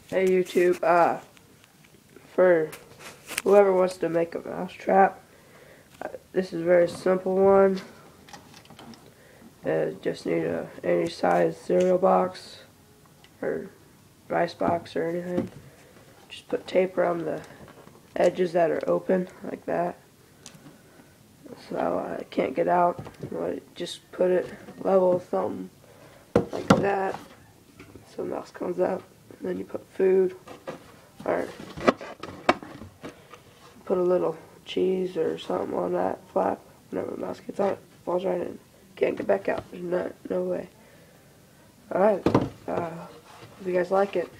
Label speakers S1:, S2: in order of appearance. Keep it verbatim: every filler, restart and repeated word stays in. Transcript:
S1: Hey YouTube, uh, for whoever wants to make a mouse trap, uh, this is a very simple one. Uh, just need a any size cereal box or rice box or anything. Just put tape around the edges that are open like that, so uh, it can't get out. Just put it level with something like that, so the mouse comes out. And then you put food or put a little cheese or something on that flap. Whenever the mouse gets out, it falls right in. Can't get back out. There's no, no way. Alright, uh, if you guys like it,